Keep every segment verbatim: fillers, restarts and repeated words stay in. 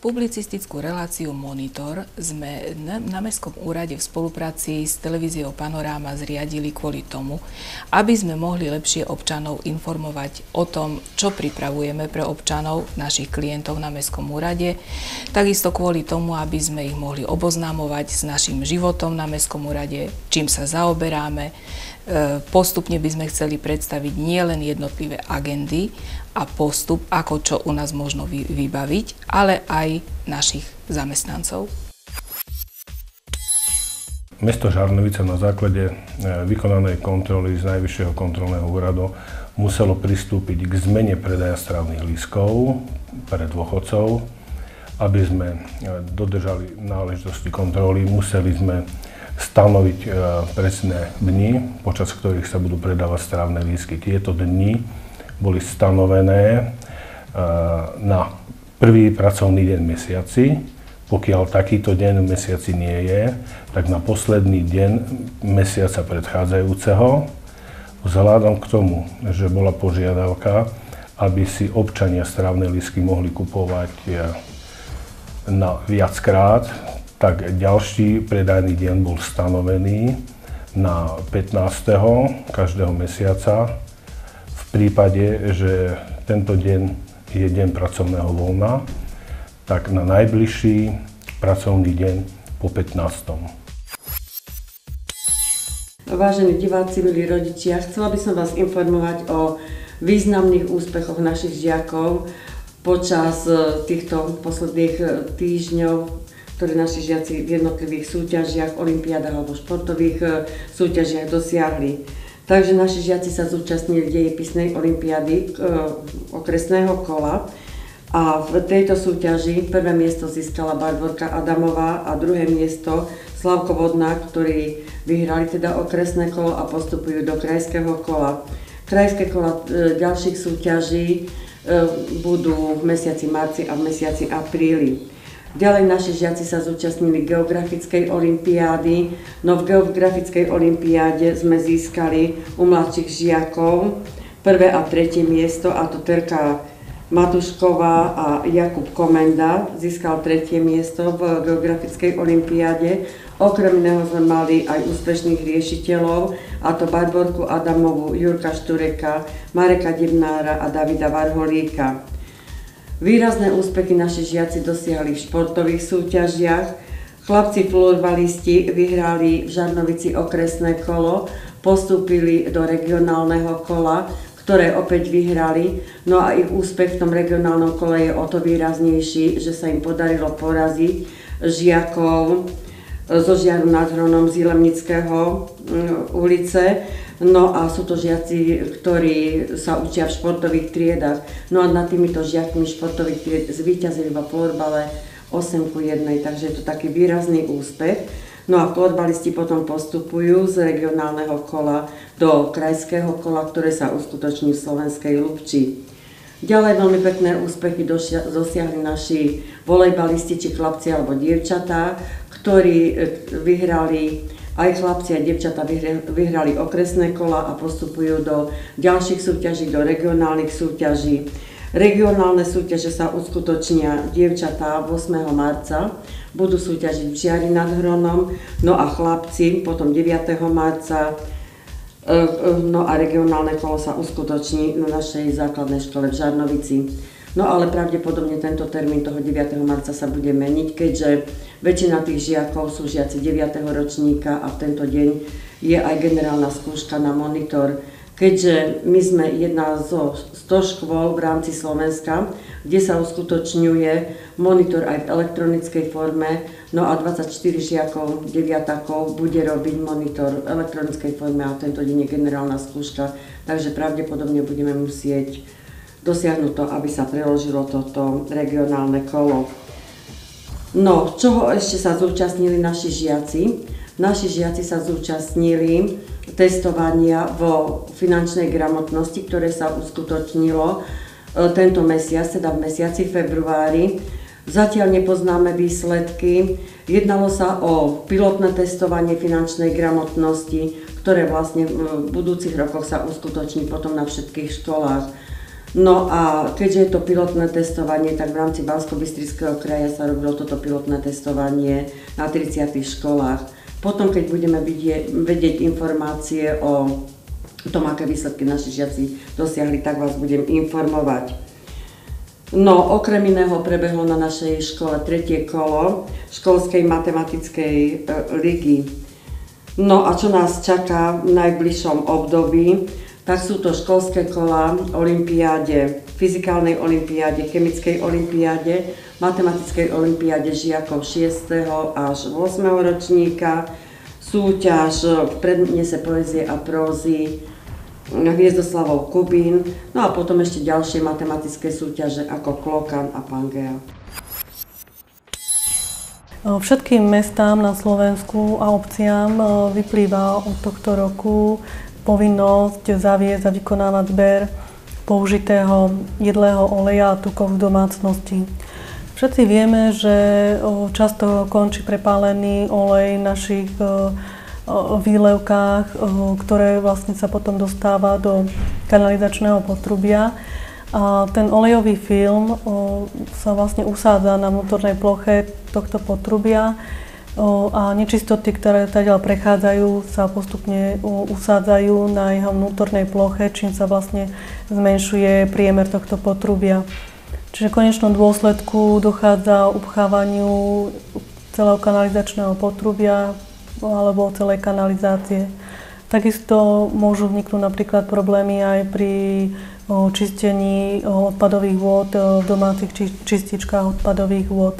Publicistickú reláciu Monitor sme na Mestskom úrade v spolupráci s televíziou Panoráma zriadili kvôli tomu, aby sme mohli lepšie občanov informovať o tom, čo pripravujeme pre občanov, našich klientov na Mestskom úrade. Takisto kvôli tomu, aby sme ich mohli oboznámovať s našim životom na Mestskom úrade, čím sa zaoberáme. Postupne by sme chceli predstaviť nielen jednotlivé agendy a postup, ako čo u nás možno vybaviť, ale aj našich zamestnancov. Mesto Žarnovice na základe vykonanej kontroly z Najvyššieho kontrolného úradu muselo pristúpiť k zmene predaja strávnych lístkov pre dôchodcov. Aby sme dodržali náležitosti kontroly, museli sme stanoviť presné dni, počas ktorých sa budú predávať strávne lístky. Tieto dni boli stanovené na prvý pracovný deň v mesiaci. Pokiaľ takýto deň v mesiaci nie je, tak na posledný deň mesiaca predchádzajúceho. Vzhľadom k tomu, že bola požiadavka, aby si občania strávne lístky mohli kupovať na viackrát, tak ďalší predajný deň bol stanovený na pätnásteho každého mesiaca. V prípade, že tento deň je deň pracovného voľna, tak na najbližší pracovný deň po pätnástom. Vážení diváci, milí rodičia, chcela by som vás informovať o významných úspechoch našich žiakov počas týchto posledných týždňov, ktoré naši žiaci v jednotlivých súťažiach, olympiádach alebo športových súťažiach dosiahli. Takže naši žiaci sa zúčastnili dejepisnej olympiády okresného kola a v tejto súťaži prvé miesto získala Barborka Adamová a druhé miesto Slavko Vodnák, ktorí vyhrali teda okresné kolo a postupujú do krajského kola. Krajské kola ďalších súťaží budú v mesiaci marci a v mesiaci apríli. Ďalej naši žiaci sa zúčastnili geografickej olympiády, no v geografickej olympiáde sme získali u mladších žiakov prvé a tretie miesto, a to Terka Matušková a Jakub Komenda získal tretie miesto v geografickej olympiáde. Okrem iného sme mali aj úspešných riešiteľov, a to Barborku Adamovú, Jurka Štureka, Mareka Divnára a Davida Varholíka. Výrazné úspechy naši žiaci dosiahli v športových súťažiach. Chlapci florbalisti vyhrali v Žarnovici okresné kolo, postúpili do regionálneho kola, ktoré opäť vyhrali. No a ich úspech v tom regionálnom kole je o to výraznejší, že sa im podarilo poraziť žiakov zo Žiaru nad Hronom z Jilemnického ulice. No a sú to žiaci, ktorí sa učia v športových triedách. No a nad týmito žiakmi športových tried zvíťazili vo florbale osem ku jednej, takže je to taký výrazný úspech. No a florbalisti potom postupujú z regionálneho kola do krajského kola, ktoré sa uskutoční v Slovenskej Lubči. Ďalej veľmi pekné úspechy dosiahli naši volejbalisti, či chlapci alebo dievčatá, ktorí vyhrali, aj chlapci a dievčatá vyhrali okresné kola a postupujú do ďalších súťaží, do regionálnych súťaží. Regionálne súťaže sa uskutočnia dievčatá ôsmeho marca, budú súťažiť v Žiari nad Hronom, no a chlapci potom deviateho marca, no a regionálne kolo sa uskutoční na našej základnej škole v Žarnovici. No ale pravdepodobne tento termín toho deviateho marca sa bude meniť, keďže väčšina tých žiakov sú žiaci deviateho ročníka a v tento deň je aj generálna skúška na monitor. Keďže my sme jedna zo sto škôl v rámci Slovenska, kde sa uskutočňuje monitor aj v elektronickej forme, no a dvadsaťštyri žiakov, deviatakov bude robiť monitor v elektronickej forme a tento deň je generálna skúška, takže pravdepodobne budeme musieť dosiahnuť to, aby sa preložilo toto regionálne kolo. No, čoho ešte sa zúčastnili naši žiaci? Naši žiaci sa zúčastnili testovania vo finančnej gramotnosti, ktoré sa uskutočnilo tento mesiac, teda v mesiaci februári. Zatiaľ nepoznáme výsledky. Jednalo sa o pilotné testovanie finančnej gramotnosti, ktoré vlastne v budúcich rokoch sa uskutoční potom na všetkých školách. No a keďže je to pilotné testovanie, tak v rámci Banskobystrického kraja sa robilo toto pilotné testovanie na tridsiatich školách. Potom, keď budeme vidieť, vedieť informácie o tom, aké výsledky naši žiaci dosiahli, tak vás budem informovať. No, okrem iného prebehlo na našej škole tretie kolo školskej matematickej e, ligy. No a čo nás čaká v najbližšom období, tak sú to školské kola olympiáde, fyzikálnej olympiáde, chemickej olympiáde, matematickej olympiáde žiakov šiesteho až ôsmeho ročníka, súťaž v prednese poézie a prózy Hviezdoslavov Kubín, no a potom ešte ďalšie matematické súťaže ako Klokan a Pangea. Všetkým mestám na Slovensku a obciam vyplýva od tohto roku povinnosť zaviesť a vykonávať zber použitého jedlého oleja a tukov v domácnosti. Všetci vieme, že často končí prepálený olej v našich výlevkách, ktoré vlastne sa potom dostáva do kanalizačného potrubia. A ten olejový film sa vlastne usádza na vnútornej ploche tohto potrubia a nečistoty, ktoré tadiaľ prechádzajú, sa postupne usádzajú na jeho vnútornej ploche, čím sa vlastne zmenšuje priemer tohto potrubia. Čiže v konečnom dôsledku dochádza k upchávaniu celého kanalizačného potrubia alebo celej kanalizácie. Takisto môžu vzniknúť napríklad problémy aj pri čistení odpadových vôd v domácich čističkách odpadových vôd.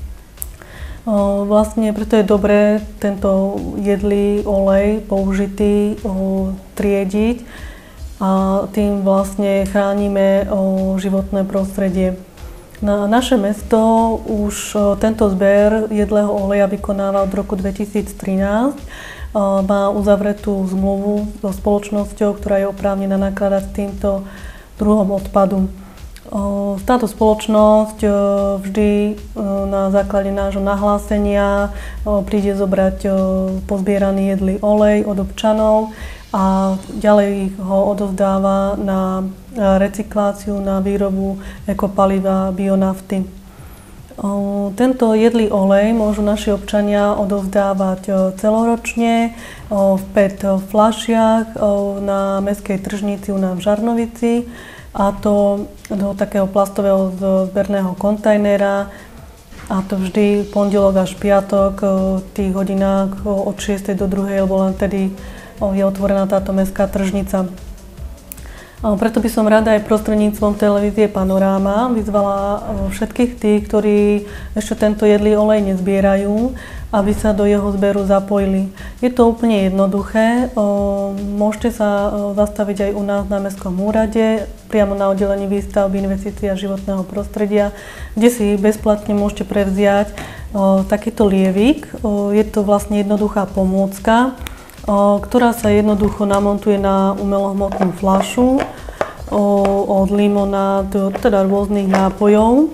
Vlastne preto je dobré tento jedlý olej použitý triediť a tým vlastne chránime životné prostredie. Na naše mesto už tento zber jedlého oleja vykonáva od roku dvetisíctrinásť. Má uzavretú zmluvu so spoločnosťou, ktorá je oprávnená nakladať s týmto druhom odpadu. Táto spoločnosť vždy na základe nášho nahlásenia príde zobrať pozbieraný jedlý olej od občanov a ďalej ho odovzdáva na recykláciu, na výrobu ekopaliva bionafty. Tento jedlý olej môžu naši občania odovzdávať celoročne v pé é té fľašiach na mestskej tržnici u nás v Žarnovici, a to do takého plastového zberného kontajnera, a to vždy pondelok až piatok v tých hodinách od šiestej do druhej, lebo len tedy je otvorená táto mestská tržnica. Preto by som rada aj prostredníctvom televízie Panoráma vyzvala všetkých tých, ktorí ešte tento jedlý olej nezbierajú, aby sa do jeho zberu zapojili. Je to úplne jednoduché. Môžete sa zastaviť aj u nás na Mestskom úrade, priamo na oddelení výstavby, investícií a životného prostredia, kde si bezplatne môžete prevziať takýto lievik. Je to vlastne jednoduchá pomôcka, ktorá sa jednoducho namontuje na umelohmotnú fľašu od limonád, teda rôznych nápojov.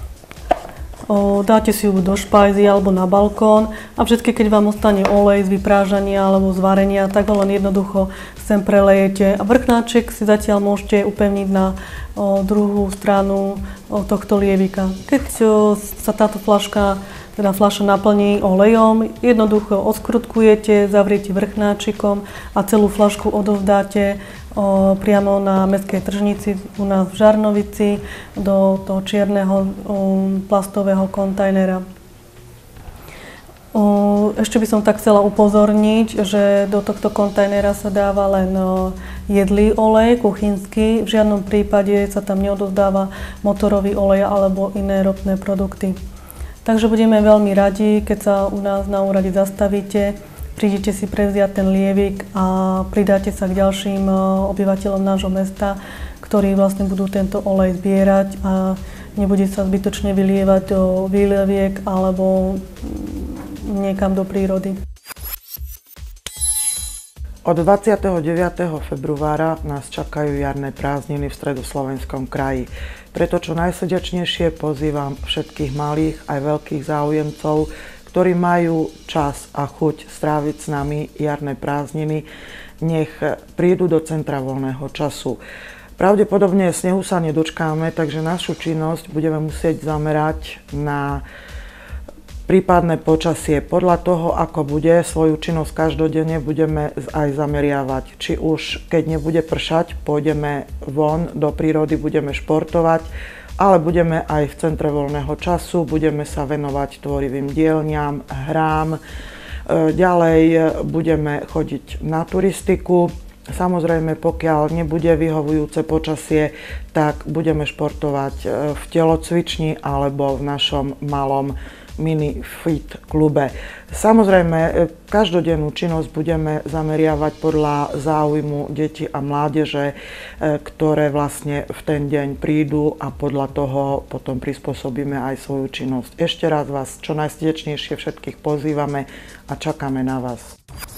Dáte si ju do špajzy alebo na balkón a vždy, keď vám ostane olej z vyprážania alebo z varenia, tak ho len jednoducho sem prelejete. A vrchnáček si zatiaľ môžete upevniť na druhú stranu tohto lievika. Keď sa táto fľaška teda fľaša naplní olejom, jednoducho odskrutkujete, zavriete vrchnáčikom a celú fľašku odovzdáte o, priamo na mestskej tržnici u nás v Žarnovici do toho čierneho o, plastového kontajnera. O, ešte by som tak chcela upozorniť, že do tohto kontajnera sa dáva len o, jedlý olej, kuchynský. V žiadnom prípade sa tam neodovzdáva motorový olej alebo iné ropné produkty. Takže budeme veľmi radi, keď sa u nás na úrade zastavíte, prídete si prevziať ten lievik a pridáte sa k ďalším obyvateľom nášho mesta, ktorí vlastne budú tento olej zbierať a nebude sa zbytočne vylievať do výleviek alebo niekam do prírody. Od dvadsiateho deviateho februára nás čakajú jarné prázdniny v Stredoslovenskom kraji. Preto čo najsrdečnejšie pozývam všetkých malých aj veľkých záujemcov, ktorí majú čas a chuť stráviť s nami jarné prázdniny, nech prídu do Centra voľného času. Pravdepodobne snehu sa nedočkáme, takže našu činnosť budeme musieť zamerať na prípadné počasie. Podľa toho, ako bude, svoju činnosť každodenne budeme aj zameriavať. Či už keď nebude pršať, pôjdeme von do prírody, budeme športovať, ale budeme aj v centre voľného času, budeme sa venovať tvorivým dielňam, hrám. Ďalej budeme chodiť na turistiku. Samozrejme, pokiaľ nebude vyhovujúce počasie, tak budeme športovať v telocvični alebo v našom malom mini fit klube. Samozrejme, každodennú činnosť budeme zameriavať podľa záujmu detí a mládeže, ktoré vlastne v ten deň prídu a podľa toho potom prispôsobíme aj svoju činnosť. Ešte raz vás čo najsrdečnejšie všetkých pozývame a čakáme na vás.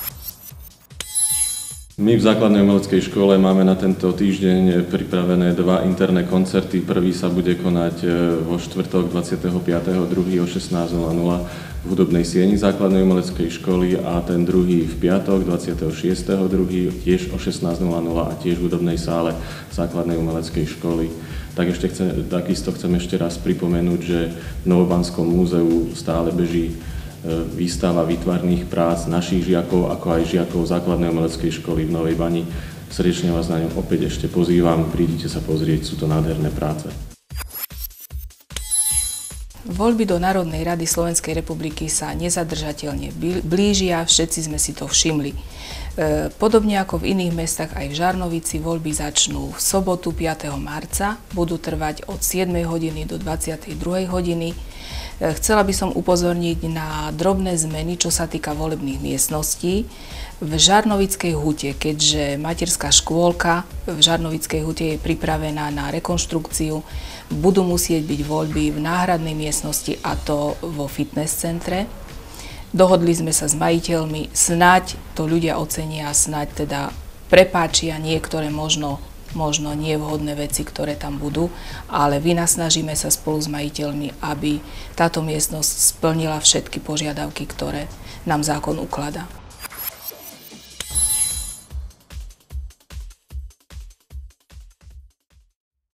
My v základnej umeleckej škole máme na tento týždeň pripravené dva interné koncerty. Prvý sa bude konať vo štvrtok dvadsiateho piateho druhého o šestnásť nula nula v hudobnej sieni základnej umeleckej školy a ten druhý v piatok dvadsiateho šiesteho druhého tiež o šestnásť nula nula a tiež v hudobnej sále základnej umeleckej školy. Tak ešte chcem, takisto chcem ešte raz pripomenúť, že v Novobanskom múzeu stále beží výstava výtvarných prác našich žiakov, ako aj žiakov základnej umeleckej školy v Novej Bani. Srdečne vás na ňom opäť ešte pozývam, prídite sa pozrieť, sú to nádherné práce. Voľby do Národnej rady Slovenskej republiky sa nezadržateľne blížia, všetci sme si to všimli. Podobne ako v iných mestách, aj v Žarnovici voľby začnú v sobotu piateho marca, budú trvať od siedmej hodiny do dvadsiatej druhej hodiny. Chcela by som upozorniť na drobné zmeny, čo sa týka volebných miestností. V Žarnovickej hute, keďže materská škôlka v Žarnovickej hute je pripravená na rekonštrukciu, budú musieť byť voľby v náhradnej miestnosti, a to vo fitness centre. Dohodli sme sa s majiteľmi, snáď to ľudia ocenia, snáď teda prepáčia niektoré možno možno nevhodné veci, ktoré tam budú, ale vynasnažíme sa spolu s majiteľmi, aby táto miestnosť splnila všetky požiadavky, ktoré nám zákon ukladá.